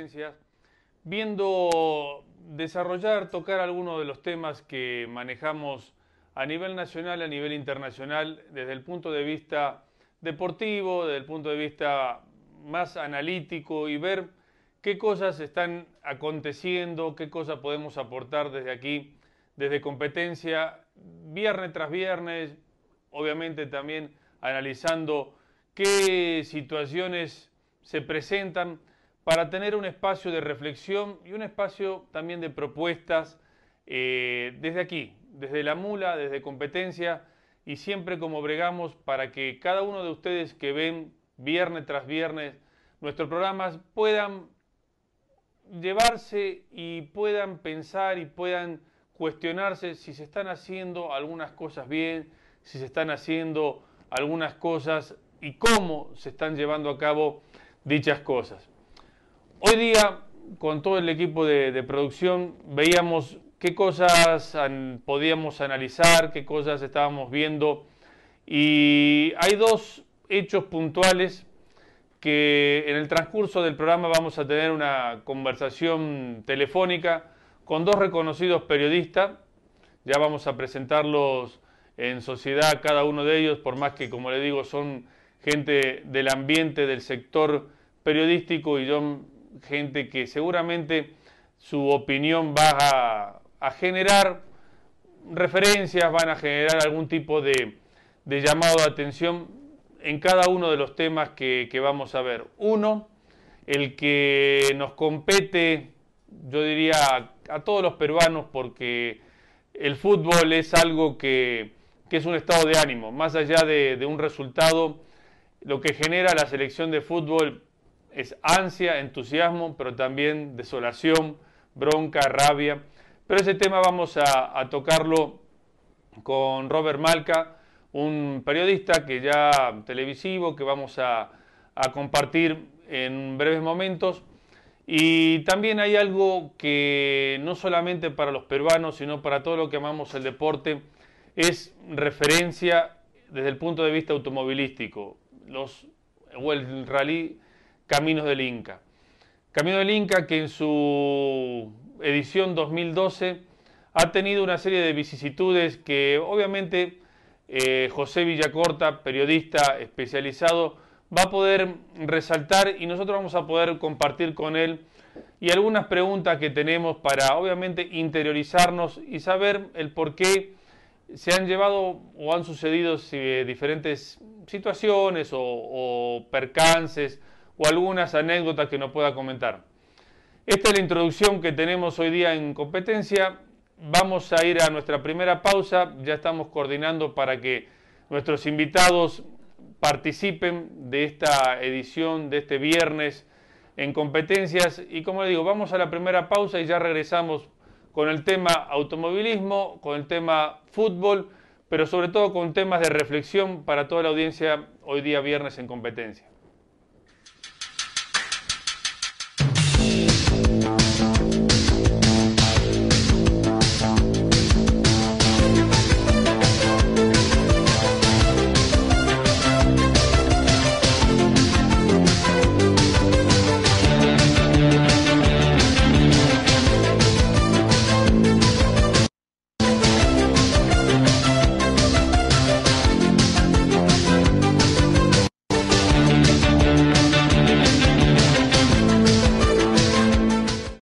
competencias, viendo desarrollar, tocar algunos de los temas que manejamos a nivel nacional, a nivel internacional, desde el punto de vista deportivo, desde el punto de vista más analítico y ver qué cosas están aconteciendo, qué cosas podemos aportar desde aquí, desde competencia, viernes tras viernes, obviamente también analizando qué situaciones se presentan para tener un espacio de reflexión y un espacio también de propuestas desde aquí, desde la mula, desde competencia y siempre como bregamos para que cada uno de ustedes que ven viernes tras viernes nuestros programas puedan llevarse y puedan pensar y puedan cuestionarse si se están haciendo algunas cosas bien, si se están haciendo algunas cosas y cómo se están llevando a cabo dichas cosas. Hoy día, con todo el equipo de producción, veíamos qué cosas podíamos analizar, qué cosas estábamos viendo y hay dos hechos puntuales que en el transcurso del programa vamos a tener una conversación telefónica con dos reconocidos periodistas. Ya vamos a presentarlos en sociedad cada uno de ellos, por más que, como le digo, son gente del ambiente, del sector periodístico y son gente que seguramente su opinión va a generar referencias, van a generar algún tipo de llamado de atención en cada uno de los temas que vamos a ver. Uno, el que nos compete, yo diría, a todos los peruanos, porque el fútbol es algo que es un estado de ánimo. Más allá de un resultado, lo que genera la selección de fútbol es ansia, entusiasmo, pero también desolación, bronca, rabia. Pero ese tema vamos a tocarlo con Robert Malca, un periodista que ya televisivo que vamos a compartir en breves momentos. Y también hay algo que no solamente para los peruanos, sino para todo lo que amamos el deporte, es referencia desde el punto de vista automovilístico, el rally Caminos del Inca. Camino del Inca que en su edición 2012 ha tenido una serie de vicisitudes que obviamente José Villacorta, periodista especializado, va a poder resaltar y nosotros vamos a poder compartir con él y algunas preguntas que tenemos para obviamente interiorizarnos y saber el por qué se han llevado o han sucedido diferentes situaciones o percances o algunas anécdotas que nos pueda comentar. Esta es la introducción que tenemos hoy día en competencia. Vamos a ir a nuestra primera pausa, ya estamos coordinando para que nuestros invitados participen de esta edición de este viernes en competencias y como les digo, vamos a la primera pausa y ya regresamos con el tema automovilismo, con el tema fútbol, pero sobre todo con temas de reflexión para toda la audiencia hoy día viernes en competencia.